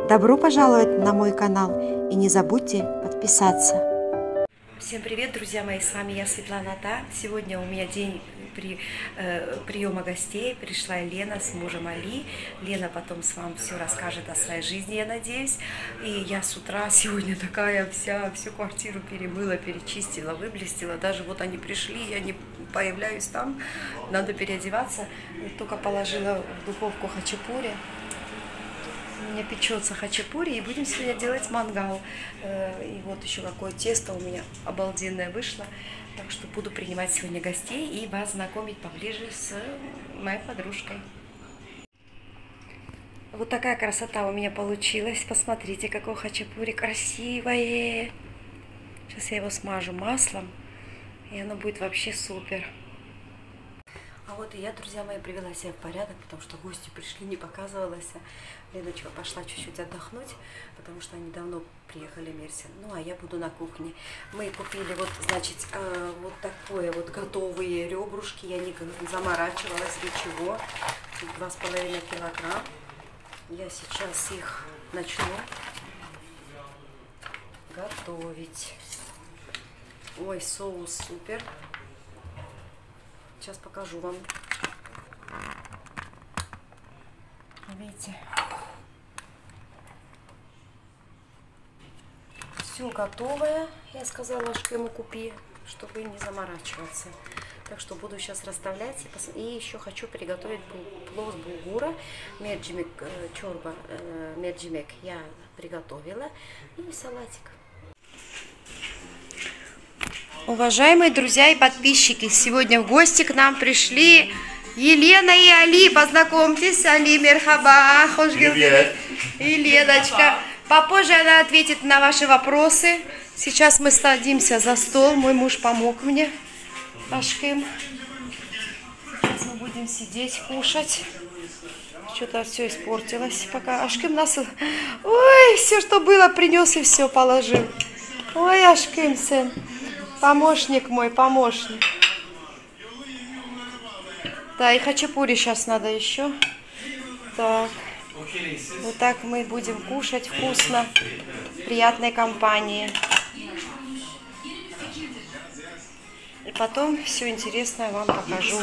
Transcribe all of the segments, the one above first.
Добро пожаловать на мой канал и не забудьте подписаться. Всем привет, друзья мои, с вами я, Светлана Та. Сегодня у меня день приема гостей. Пришла Лена с мужем Али. Лена потом вам все расскажет о своей жизни, я надеюсь. И я с утра сегодня такая всю квартиру перемыла, перечистила, выблестила. Даже вот они пришли, я не появляюсь там, надо переодеваться. Только положила в духовку хачапури. У меня печется хачапури, и будем сегодня делать мангал. И вот еще какое тесто у меня обалденное вышло. Так что буду принимать сегодня гостей и вас знакомить поближе с моей подружкой. Вот такая красота у меня получилась. Посмотрите, какое хачапури красивое. Сейчас я его смажу маслом, и оно будет вообще супер. А вот и я, друзья мои, привела себя в порядок, потому что гости пришли, не показывалась. Леночка пошла чуть-чуть отдохнуть, потому что они давно приехали в Мерсин. Ну, а я буду на кухне. Мы купили вот, значит, вот такое вот готовые ребрышки. Я не заморачивалась, ничего. 2,5 килограмм. Я сейчас их начну готовить. Ой, соус супер. Сейчас покажу вам. Видите? Все готовое. Я сказала, что ему купи, чтобы не заморачиваться. Так что буду сейчас расставлять. И еще хочу приготовить плов с булгура. Мерджимек, чорба, мерджимек я приготовила. И салатик. Уважаемые друзья и подписчики, сегодня в гости к нам пришли Елена и Али. Познакомьтесь, Али, мерхаба, привет. И Леночка. Попозже она ответит на ваши вопросы. Сейчас мы садимся за стол. Мой муж помог мне. Ашким. Сейчас мы будем сидеть, кушать. Что-то все испортилось пока. Ашким нас... Ой, все, что было, принес и все положил. Ой, Ашким, сын. Помощник мой, помощник. Да, и хачапури сейчас надо еще. Так. Вот так мы будем кушать вкусно. В приятной компании. И потом все интересное вам покажу.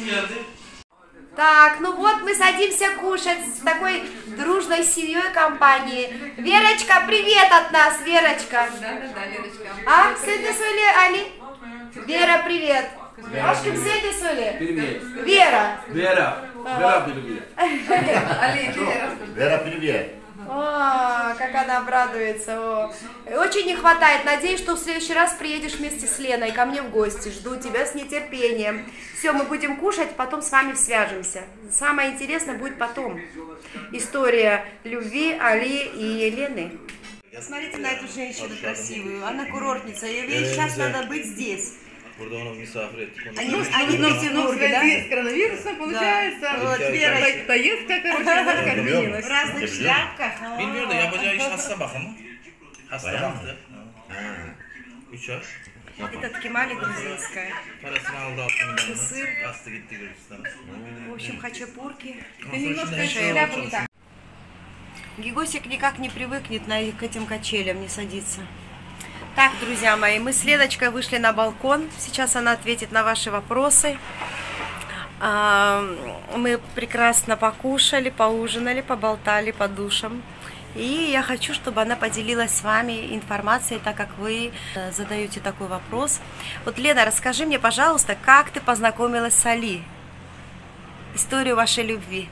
Так, ну вот мы садимся кушать с такой дружной семьей компании. Верочка, привет от нас, Верочка. Да, Верочка. А, седи соли, Али? Вера, привет. Ашким, седи соли? Привет. Вера. Вера. Вера, привет. Али, Вера. Вера, привет. О, как она обрадуется. О. Очень не хватает. Надеюсь, что в следующий раз приедешь вместе с Леной ко мне в гости. Жду тебя с нетерпением. Все, мы будем кушать, потом с вами свяжемся. Самое интересное будет потом. История любви Али и Елены. Смотрите на эту женщину красивую. Она курортница. Ей сейчас надо быть здесь. Они в Петербурге, да? С коронавирусом, получается. Вот, Вера. Поездка, короче, немножко отменилась. В разных шляпках. Bilmiyorum da yapacağı iş hasta bakımı. Hasta baktı. 3 ay. Это ткемали грузинская. Parasını aldı 6 milyonunu. Mısır. Bastı gitti Gürcistan'a. В общем, хачапурки. Ты немножко Шея шляпу не очень. так. Гигосик никак не привыкнет к этим качелям, не садится. Так, друзья мои, мы с Леночкой вышли на балкон. Сейчас она ответит на ваши вопросы. Мы прекрасно покушали, поужинали, поболтали по душам. И я хочу, чтобы она поделилась с вами информацией, так как вы задаете такой вопрос. Вот, Лена, расскажи мне, пожалуйста, как ты познакомилась с Али? Историю вашей любви.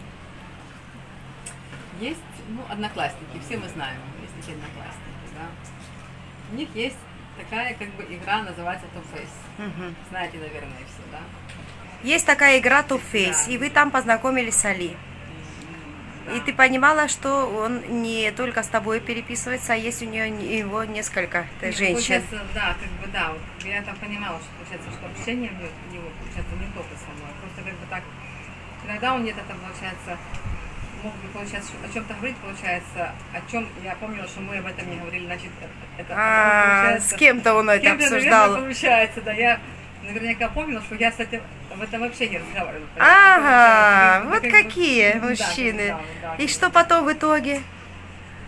Есть, одноклассники, все мы знаем, есть такие одноклассники, да. У них есть такая, как бы, игра, называется Top Face. Знаете, наверное, все, да. Есть такая игра Top Face, Да. и вы там познакомились с Али. Да. И ты понимала, что он не только с тобой переписывается, а есть у него несколько женщин. Получается, да, как бы, да, вот я там понимала, что, получается, что общение у него, получается, не только со мной, просто как бы так, иногда он где-то там, получается, мог бы, получается, о чем-то говорить, получается, о чем я помнила, что мы об этом не говорили, значит, это с кем-то он это кем-то, обсуждал. наверное, получается, да, я наверняка помнила, что я, кстати, об этом вообще не разговаривала. Ага, Получается, вот как бы, какие да, мужчины. да. И что потом в итоге?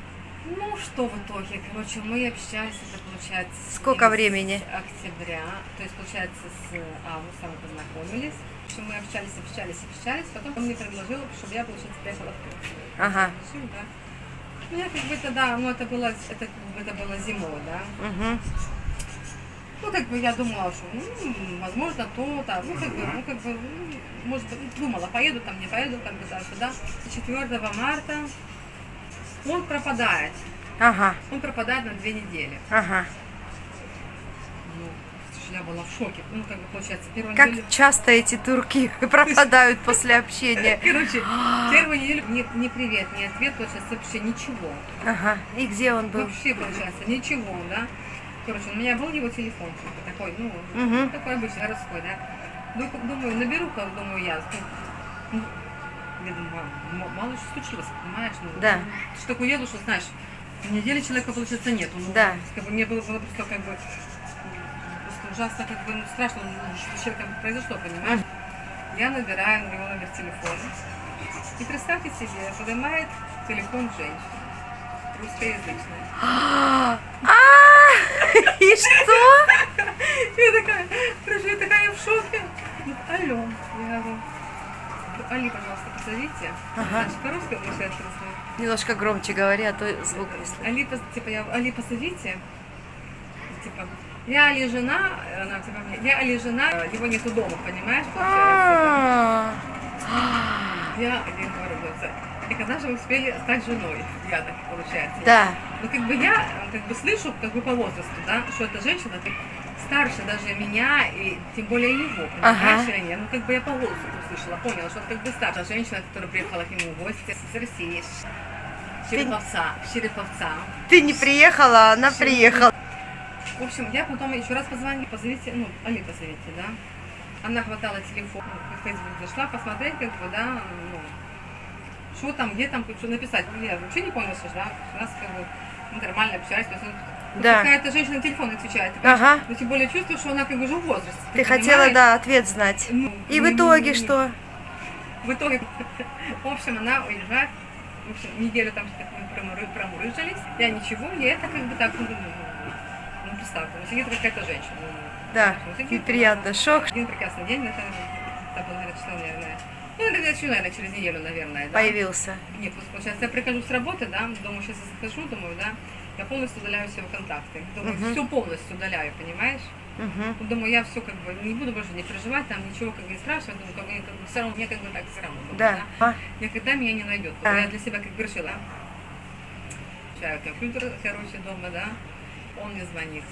Ну, что в итоге? Короче, мы общались, это получается... Сколько времени? С октября, то есть, получается, с августа мы познакомились. В общем, мы общались, потом он мне предложил, чтобы я, получается, приехала в Турцию. Ага. Всё, да. Ну, я как бы тогда, ну, это было зимой, да. Угу. Ну, как бы я думала, что, возможно, то-то, может быть, думала, поеду там, не поеду, как бы туда-сюда. 4 марта он пропадает. Ага. Он пропадает на 2 недели. Ага. Ну, я была в шоке. Ну, как бы, получается, первую Как неделю... часто эти турки пропадают после общения? Короче, первую неделю ни привет, ни ответ, получается, вообще ничего. Ага. И где он был? Вообще, получается, ничего, да. Короче, у меня был его телефон, такой, ну, Мгм. такой обычный, городской, да. Думаю, наберу-ка, думаю, я. Ну, я думаю, мало что случилось, понимаешь? Ну, Да. Ты ж так уеду, что, знаешь, недели человека, получается, нету. Ну, Да. Как бы, мне было просто, как бы, просто ужасно, как бы, ну, страшно, что с человеком произошло, понимаешь? Я набираю его номер телефона. И представьте себе, поднимает телефон женщины, русскоязычная. И что? Я такая в шоке. Ну, алло, я говорю, Али, пожалуйста, позовите. Ага. Значит, по-русски обращается разговор. Немножко громче говори, а то звук не слышно. Али, Али, позовите. Типа, я Али жена, она типа мне, я Али жена, его нету дома, понимаешь, получается. Я Али говорю, и когда же вы успели стать женой? Я так, получается. Да. Ну, как бы я как бы слышу, как бы по возрасту, да, что эта женщина старше даже меня, и тем более его, понимаешь, или нет? Ну, как бы я по голосу услышала, поняла, что это как бы старшая женщина, которая приехала к нему в гости с России, Череповца. Ты не приехала, а она приехала. В общем, я потом еще раз позвонила, позовите, ну, Али позовите, да. Она хватала телефон, в Facebook зашла, посмотреть, как бы, да, ну, что там, где там, что написать. Я вообще не поняла, что, да, у нас как бы нормально общались, то есть, Да. какая-то женщина на телефон отвечает. Ага. Но тем более чувствую, что она как бы уже в возрасте. Ты хотела, понимаешь? да, ответ знать. Ну, И в итоге что? В итоге, в общем, она уезжает. В общем, неделю там мы промурыжились. Я ничего, и это как бы так, ну, представьте, ну, сидит какая-то женщина. Да, Ну, сидит, неприятно, шок Один прекрасный день, это было, наверное, число, наверное, ну, наверное, через неделю, наверное, да. появился. Нет, получается, я прихожу с работы, да, думаю, сейчас я захожу, думаю, да, я полностью удаляю все контакты. Думаю, все полностью удаляю, понимаешь? Угу. Думаю, я все как бы не буду больше не переживать, там ничего как бы не спрашивать, думаю, как бы все равно, мне как бы так все равно. Думаю, Да. А? Никогда меня не найдет. Да. Я для себя как бы решила. Включаю компьютер, короче, дома, да, он мне звонит.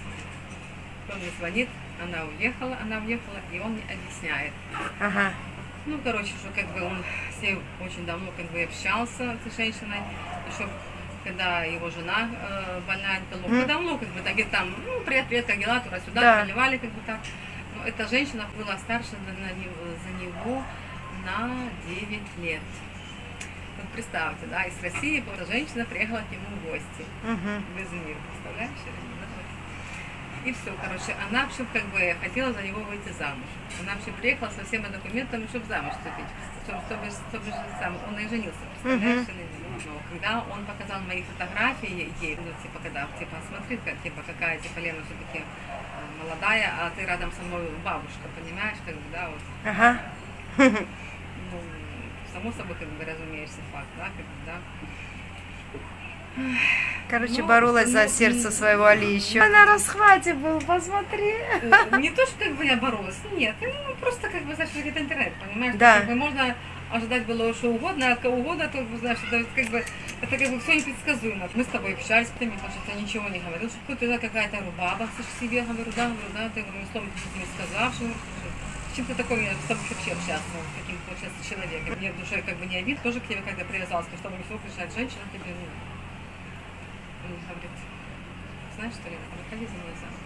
Она уехала, и он мне объясняет. Ага. Ну, короче, что как бы он с ней очень давно как бы общался, с этой женщиной, еще когда его жена больная, давно как бы так и там, ну, привет, как дела, туда-сюда, Да. проливали как бы так. Но эта женщина была старше за него на 9 лет. Вот представьте, да, из России эта женщина приехала к нему в гости. Угу. Без мира, представляешь? И все, короче, она вообще как бы хотела за него выйти замуж. Она вообще приехала со всеми документами, чтобы замуж вступить, чтобы сам, он и женился, представляешь? Но когда он показал мои фотографии ей, ну, типа, когда, типа, смотри, типа, какая, типа, Лена все-таки молодая, а ты рядом со мной бабушка, понимаешь, как бы, да, вот. Ага. Ну, само собой, как бы, разумеешься факт, да, как бы, да. Короче, Ну, боролась за ну, сердце своего Али еще. На расхвате был, посмотри. Не то, что как бы я боролась, нет, ну, просто как бы, знаешь, это интернет, понимаешь? Да. Как бы можно ожидать было что угодно, от кого угодно, то, знаешь, это как бы все непредсказуемо. Мы с тобой общались, ты мне, кажется, ничего не говорил, что ты какая-то рубаба, слышишь, себе, говорю, да, ты, говорю, слово не сказав, что чем ты такой, с тобой вообще общаться, с таким, получается, человеком. Мне в душе как бы не обид, тоже к тебе когда привязалась, потому что мне все приезжает женщина, тебе, ну, он говорит, знаешь, что ли, выходи за мной замуж.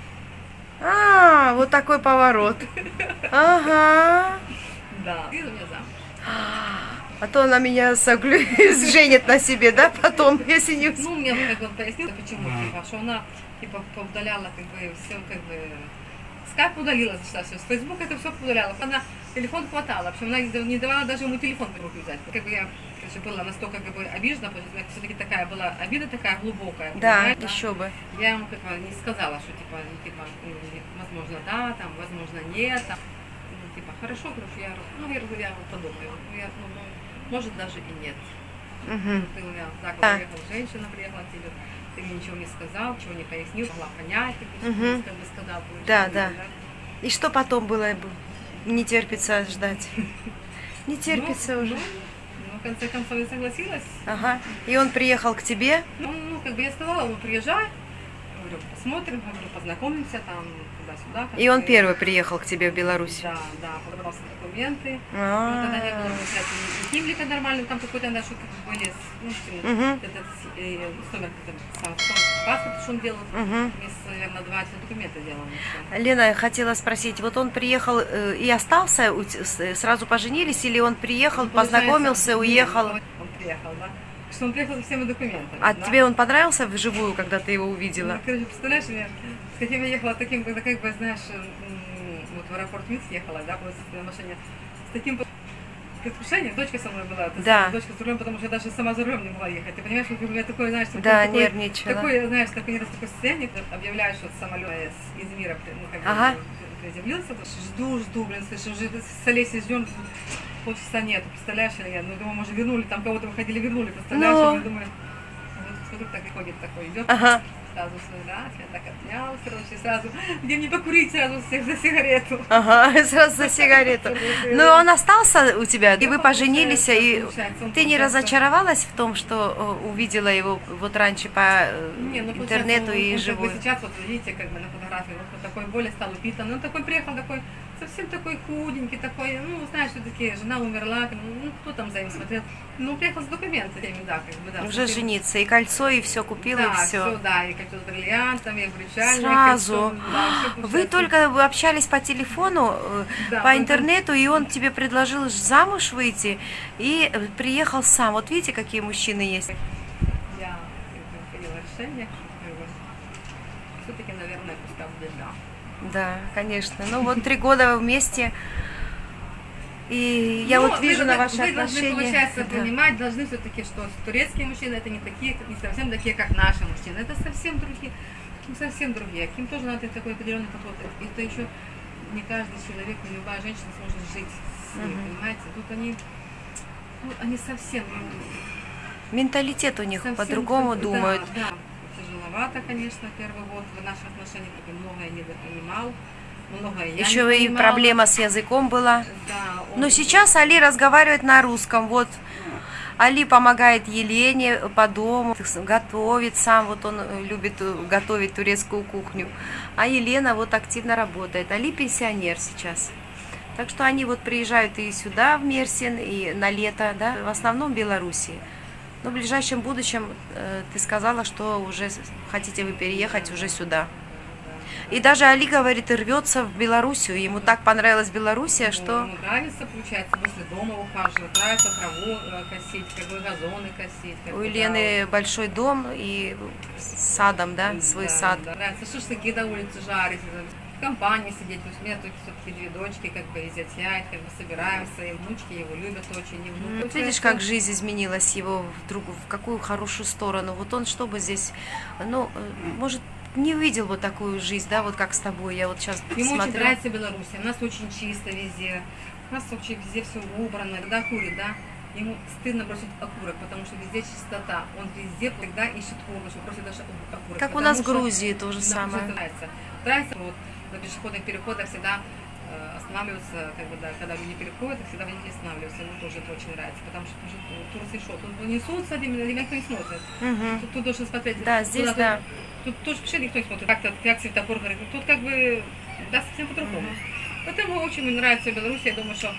А, вот такой поворот. Ага. Да, выходи за меня замуж. А то она меня женит на себе, да, потом, если не... Ну, мне как бы пояснила, почему, типа, что она, типа, поудаляла, как бы, все, как бы, скайп удалила, зашла все, с Фейсбука это все удаляла. Она телефон хватала, в общем, она не давала даже ему телефон в руки взять. Как бы я Короче, было настолько как бы обижена, потому что все-таки такая была обида такая глубокая. Да, понимаете, еще бы. Я ему как бы не сказала, что типа, возможно да, там, возможно нет. Там. Ну, типа, хорошо, говорю, я подумаю. Может даже и нет. Ты у меня так вот приехала женщина, приехала к тебе, ты мне ничего не сказал, чего не пояснил, могла понять, как бы сказал. Да. И что потом было? Не терпится ждать. Не терпится уже. В конце концов, я согласилась. Ага. И он приехал к тебе? Ну, как бы я сказала, приезжай. Говорю, посмотрим, говорю, познакомимся там, туда-сюда. И он первый приехал к тебе в Беларусь? Да, подобрался документы. Тогда не было, получается, ни Кимлика нормально, там какой-то наши были, номер, паспорт, что он делал, месяца, наверное, 20 документы делал. Лена, хотела спросить, вот он приехал и остался, сразу поженились, или он приехал, познакомился, уехал? Он приехал, да. Что он приехал со всеми документами. А тебе он понравился вживую, когда ты его увидела? Ну, короче, представляешь, с каким я ехала, таким, когда, как бы, знаешь, вот в аэропорт Минск ехала, да, просто на машине, с таким предвкушением, дочка со мной была, дочка за рулем, потому что я даже сама за рулем не могла ехать. Ты понимаешь, у меня такое, знаешь, нервничала. Такое, знаешь, такое состояние, объявляешь, что самолет из мира, ну, как бы, приземлился, жду, блин, слышишь, уже с Олесей ждем, полчаса нету, представляешь, я, ну, думаю, может, вернули, там кого-то выходили, вернули, представляешь, я думаю, вот смотрю, так и ходит такой, идет, сразу раз, я так обнял, короче, сразу, где мне покурить, сразу всех за сигарету. Сразу за сигарету. Ну, он остался у тебя, и вы поженились, и ты не разочаровалась в том, что увидела его вот раньше по интернету и живую? Сейчас, вот видите, как бы на фотографии, вот такой более стал упитан, он такой приехал, такой, совсем такой худенький, такой, ну, знаешь, что такие, жена умерла, ну, кто там за ним смотрел, ну, приехал с документами, да, как бы, да. Уже жениться, и кольцо, и все купила, да, и все. Да, и кольцо с бриллиантами, и брючальник. Сразу. Да, вы только общались по телефону, по интернету, и он тебе предложил замуж выйти, и приехал сам. Вот видите, какие мужчины есть. Я приняла решение, все-таки, наверное, пускай будет да. Да, конечно. Ну вот 3 года вместе. И я вот вижу на ваши отношения. Вы, получается, понимать должны все-таки, что турецкие мужчины это не такие, не совсем такие, как наши мужчины. Это совсем другие, совсем другие. К ним тоже надо такой определенный подход. Это еще не каждый человек, не любая женщина сможет жить с ним, понимаете? Тут они совсем... Менталитет у них по-другому думают. Да. Тяжеловато, конечно, первый год в наших отношениях, многое недопонимал. Еще и проблема с языком была. Да, но сейчас Али разговаривает на русском. Вот Али помогает Елене по дому, готовит сам. Вот он любит готовить турецкую кухню. А Елена вот активно работает. Али пенсионер сейчас. Так что они вот приезжают и сюда, в Мерсин, и на лето, да, в основном в Белоруссии. Но в ближайшем будущем ты сказала, что уже хотите вы переехать уже сюда. И даже Али говорит, рвется в Белоруссию. Ему так понравилась Белоруссия, что... Ему нравится, получается, после дома ухаживать, нравится траву косить, как бы газоны косить. У Елены большой дом и с садом, да, свой сад. Да. Нравится шашлыки на улице жарить, в компании сидеть. У меня только все-таки 2 дочки, как бы, и зятья, как бы собираемся, и внучки его любят очень. И внук. Вот видишь, как жизнь изменилась его в какую хорошую сторону. Вот он, чтобы здесь, ну, может... не увидел бы такую жизнь, да, вот как с тобой. Я вот сейчас Ему смотрю. очень нравится Беларусь, у нас очень чисто везде, у нас вообще везде все убрано. Когда курит, да, ему стыдно бросить окурок, потому что везде чистота. Он везде всегда ищет урну, чтобы бросить даже окурок. Как у нас в Грузии то же самое. Нравится, вот на пешеходных переходах всегда останавливаются, как бы, да, когда люди переходят, всегда водители останавливаются, ему тоже это очень нравится, потому что турцы шо, тут несутся, на тебя никто не смотрит, тут должен смотреть. Да, здесь, да. Тут тоже вообще никто не смотрит, как светофор говорит, тут как бы, да, совсем по-другому. Поэтому очень мне нравится Беларусь, я думаю, что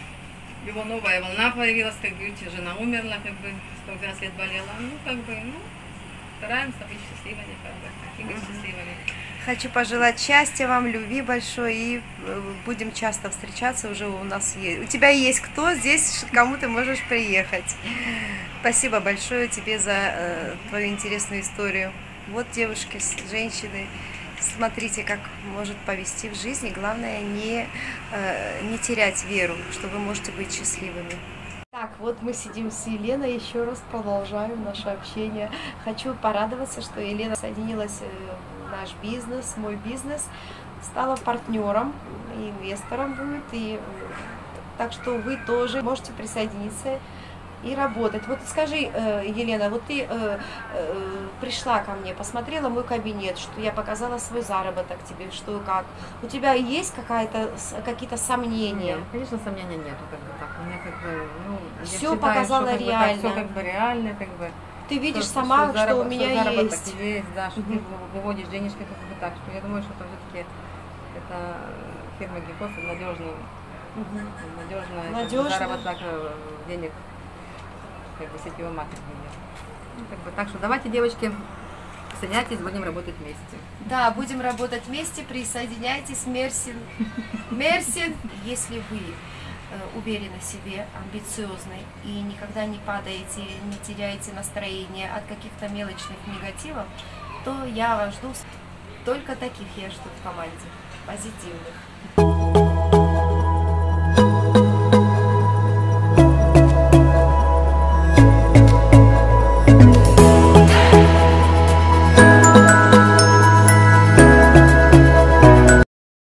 его новая волна появилась, как бы, жена умерла, как бы, 112 лет болела, ну, как бы, ну, стараемся быть счастливыми, как бы, такими счастливыми. Хочу пожелать счастья вам, любви большой, и будем часто встречаться, уже у нас есть. У тебя есть кто здесь, кому ты можешь приехать. Спасибо большое тебе за твою интересную историю. Вот девушки, женщины, смотрите, как может повести в жизни. Главное не терять веру, что вы можете быть счастливыми. Так, вот мы сидим с Еленой, еще раз продолжаем наше общение. Хочу порадоваться, что Елена соединилась в наш бизнес, мой бизнес, стала партнером, инвестором будет, и так что вы тоже можете присоединиться и работать. Вот скажи, Елена, вот ты пришла ко мне, посмотрела мой кабинет, что я показала свой заработок тебе, что и как. У тебя есть какие-то сомнения? Нет, конечно, сомнений нету, как бы так. У меня как бы, ну, Все показала реально. Все как бы реально, как бы. Ты видишь сама, что у меня заработок есть. Да, что ты выводишь денежки как бы так, что я думаю, что это все-таки это фирма Гекос надежная, Надежно. заработок денег, как бы сетевого маркетинга. Ну, как бы, так что давайте, девочки, присоединяйтесь, будем работать вместе. Да, будем работать вместе, присоединяйтесь, Мерсин. Мерсин, если вы уверены в себе, амбициозны и никогда не падаете, не теряете настроение от каких-то мелочных негативов, то я вас жду. Только таких я жду в команде, позитивных.